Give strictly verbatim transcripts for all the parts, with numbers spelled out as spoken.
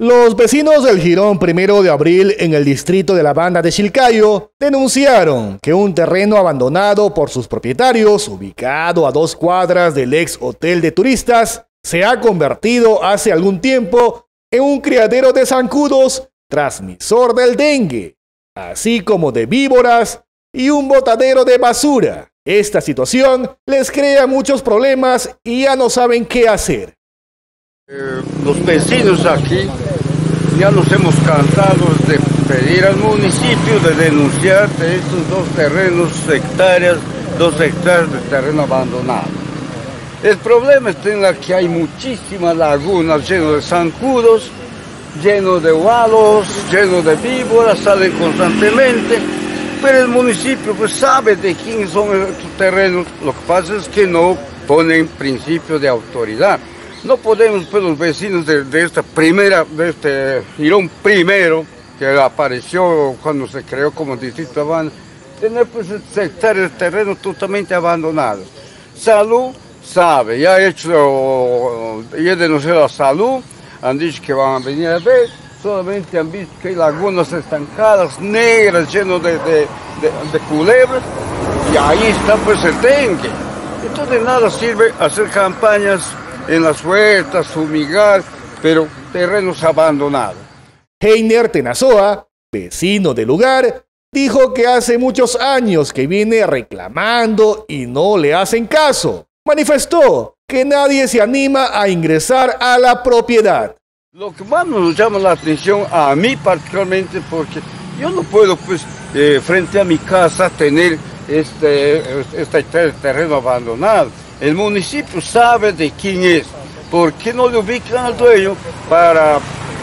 Los vecinos del Jirón Primero de Abril en el distrito de la Banda de Chilcayo denunciaron que un terreno abandonado por sus propietarios, ubicado a dos cuadras del ex hotel de turistas, se ha convertido hace algún tiempo en un criadero de zancudos transmisor del dengue, así como de víboras y un botadero de basura. Esta situación les crea muchos problemas y ya no saben qué hacer. Eh, los vecinos aquí ya nos hemos cansado de pedir al municipio de denunciar de estos dos terrenos hectáreas, dos hectáreas de terreno abandonado. El problema está en la que hay muchísimas lagunas llenas de zancudos, llenos de ovalos, llenos de víboras, salen constantemente, pero el municipio pues sabe de quién son estos terrenos. Lo que pasa es que no ponen principio de autoridad. No podemos, pues, los vecinos de, de esta primera, de este Jirón Primero, que apareció cuando se creó como distrito de Banda, tener pues hectáreas de terreno totalmente abandonados. Salud sabe, ya ha hecho, ya denunciado a Salud, han dicho que van a venir a ver, solamente han visto que hay lagunas estancadas, negras, llenas de, de, de, de culebras, y ahí está pues el dengue. Entonces de nada sirve hacer campañas en las huertas, fumigar, pero terrenos abandonados. Heiner Tenazoa, vecino del lugar, dijo que hace muchos años que viene reclamando y no le hacen caso. Manifestó que nadie se anima a ingresar a la propiedad. Lo que más nos llama la atención, a mí particularmente, porque yo no puedo pues eh, frente a mi casa tener este, este terreno abandonado. El municipio sabe de quién es. ¿Por qué no le ubican al dueño para,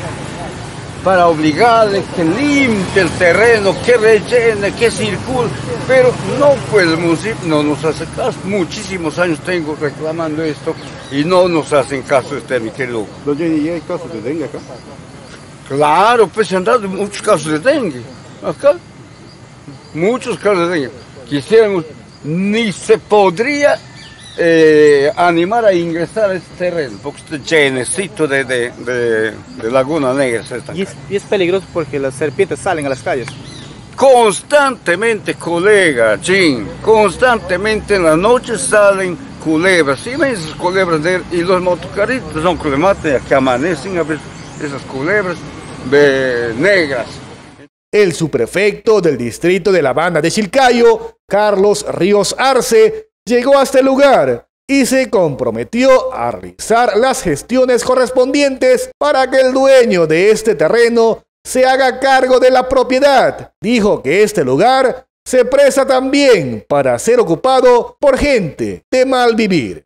para obligarle que limpie el terreno, que rellene, que circule? Pero no, pues el municipio no nos hace caso. Muchísimos años tengo reclamando esto y no nos hacen caso, este mi querido. ¿Y hay casos de dengue acá? Claro, pues se han dado muchos casos de dengue. Acá, muchos casos de dengue. Quisiéramos, ni se podría Eh, animar a ingresar a este terreno, porque está llenecito de, de, de, de lagunas negras. Y es, y es peligroso porque las serpientes salen a las calles. Constantemente, colega Jim, constantemente en la noche salen culebras, inmensas culebras, de, y los motocarritos son culebras que amanecen a ver esas culebras de, negras. El subprefecto del distrito de la Banda de Chilcayo, Carlos Ríos Arce, llegó hasta el lugar y se comprometió a realizar las gestiones correspondientes para que el dueño de este terreno se haga cargo de la propiedad. Dijo que este lugar se presta también para ser ocupado por gente de mal vivir.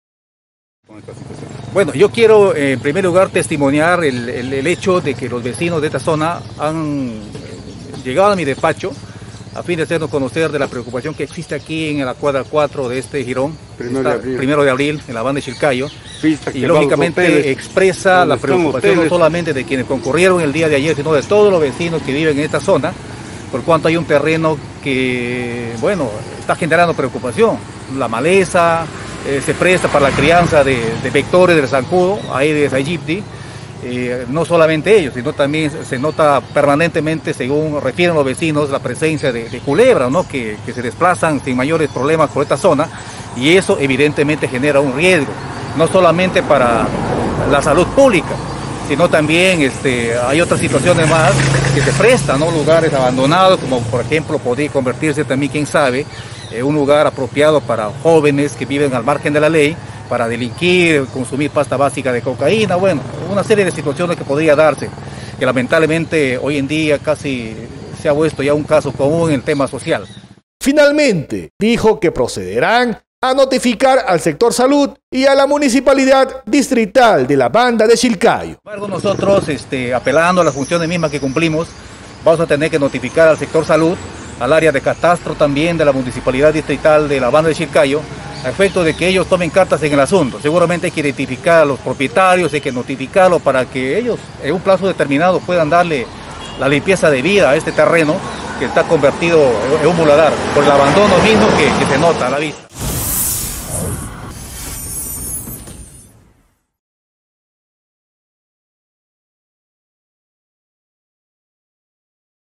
Bueno, yo quiero en primer lugar testimoniar el, el, el hecho de que los vecinos de esta zona han llegado a mi despacho a fin de hacernos conocer de la preocupación que existe aquí en la cuadra cuatro de este Jirón, primero de abril, primero de abril en la Banda de Chilcayo, y lógicamente expresa la preocupación no solamente de quienes concurrieron el día de ayer, sino de todos los vecinos que viven en esta zona, por cuanto hay un terreno que, bueno, está generando preocupación. La maleza eh, se presta para la crianza de, de vectores del zancudo, Aedes aegypti. Eh, no solamente ellos, sino también se nota permanentemente, según refieren los vecinos, la presencia de, de culebras, ¿no? que, que se desplazan sin mayores problemas por esta zona, y eso evidentemente genera un riesgo, no solamente para la salud pública, sino también este, hay otras situaciones más que se prestan, ¿no? Lugares abandonados, como por ejemplo podría convertirse también, quién sabe, eh, un lugar apropiado para jóvenes que viven al margen de la ley, para delinquir, consumir pasta básica de cocaína, bueno, una serie de situaciones que podría darse, que lamentablemente hoy en día casi se ha vuelto ya un caso común en el tema social. Finalmente, dijo que procederán a notificar al sector salud y a la municipalidad distrital de la Banda de Chilcayo. Sin embargo, nosotros, este, apelando a las funciones mismas que cumplimos, vamos a tener que notificar al sector salud, al área de catastro también de la municipalidad distrital de la Banda de Chilcayo, a efecto de que ellos tomen cartas en el asunto. Seguramente hay que identificar a los propietarios, hay que notificarlos para que ellos en un plazo determinado puedan darle la limpieza de vida a este terreno que está convertido en un muladar por el abandono mismo que, que se nota a la vista.